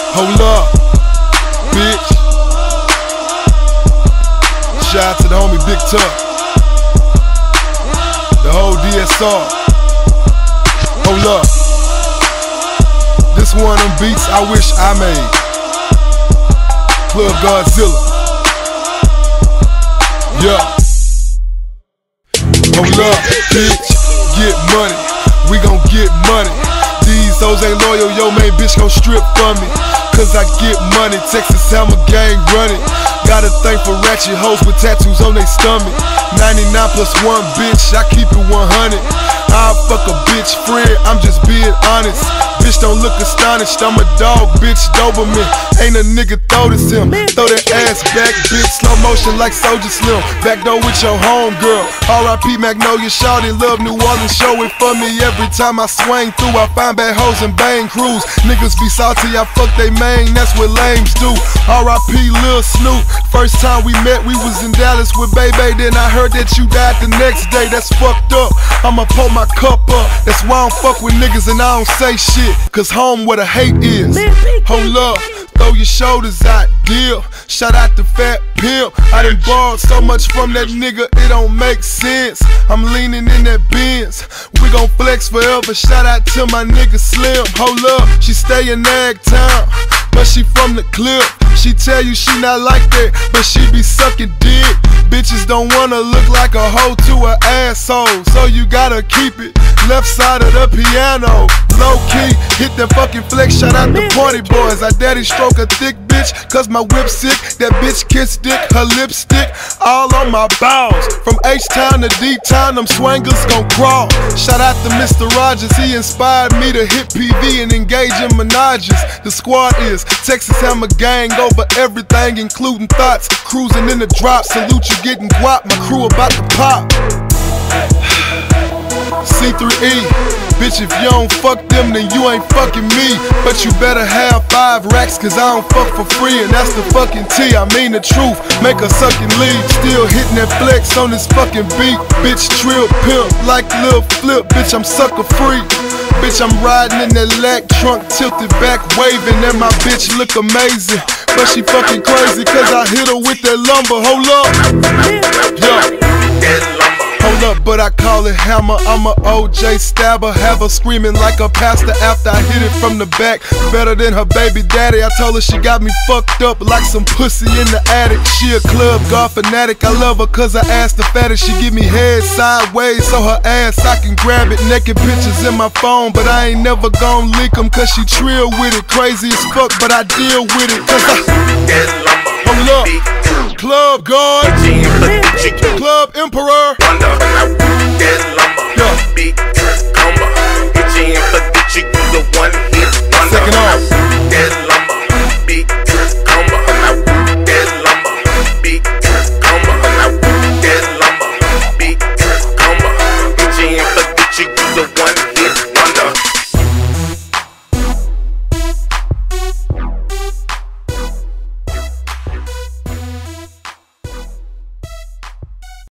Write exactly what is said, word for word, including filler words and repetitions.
Hold up, bitch. Shout out to the homie Big Tuck, the whole D S R. Hold up. This one of them beats I wish I made. Club Godzilla. Yeah. Hold up, bitch. Get money. We gon' get money. These hoes ain't loyal, yo main bitch gon' strip for me. Cause I get money, Texas Hammer gang running. Got a thing for ratchet hoes with tattoos on they stomach. ninety-nine plus one bitch, I keep it one hundred. I'll fuck a bitch friend, I'm just being honest. Bitch don't look astonished, I'm a dog, bitch Doberman. Ain't a nigga throw this him, throw that ass back, bitch. Slow motion like Soldier Slim, back door with your homegirl. R I P Magnolia, shawty, love New Orleans, show it for me. Every time I swing through, I find bad hoes and bang crews. Niggas be salty, I fuck they main, that's what lames do. R I P Lil Snoop, first time we met, we was in Dallas with Bebe. Then I heard that you died the next day, that's fucked up. I'ma pour my cup up, that's why I don't fuck with niggas and I don't say shit. Cause home where the hate is. Hold up, throw your shoulders out, deal. Shout out to Fat Pimp, I done borrowed so much from that nigga, it don't make sense. I'm leaning in that Benz, we gon' flex forever. Shout out to my nigga Slim. Hold up, she stay in Nag Town, but she from the clip. She tell you she not like that, but she be sucking dick. Bitches don't wanna look like a hoe to an asshole, so you gotta keep it left side of the piano. Low key, hit that fucking flex, shout out the party boys. I daddy stroke a thick bitch, cause my whip sick. That bitch kiss dick, her lipstick, all on my balls. From H-Town to D-Town, them swangers gon' crawl. Shout out to Mister Rogers, he inspired me to hit P V and engage in menages. The squad is Texas Hammer gang over everything, including thoughts. Cruising in the drop, salute you getting guap, my crew about to pop. C three E, bitch, if you don't fuck them, then you ain't fucking me. But you better have five racks, cause I don't fuck for free. And that's the fucking T, I mean the truth, make her suck and leave. Still hitting that flex on this fucking beat. Bitch, trill pimp, like Lil Flip, bitch, I'm sucker free. Bitch, I'm riding in that lack trunk, tilted back, waving, and my bitch look amazing. But she fucking crazy, cause I hit her with that lumber. Hold up, yo. Hold up, but I call it hammer, I'm a O J stabber. Have her screaming like a pastor after I hit it from the back. Better than her baby daddy, I told her she got me fucked up like some pussy in the attic. She a club golf fanatic, I love her cause her ass the fattest. She give me head sideways so her ass I can grab it. Naked pictures in my phone, but I ain't never gon' leak them cause she trill with it. Crazy as fuck, but I deal with it cause I... Hold up, Club God, Club Emperor,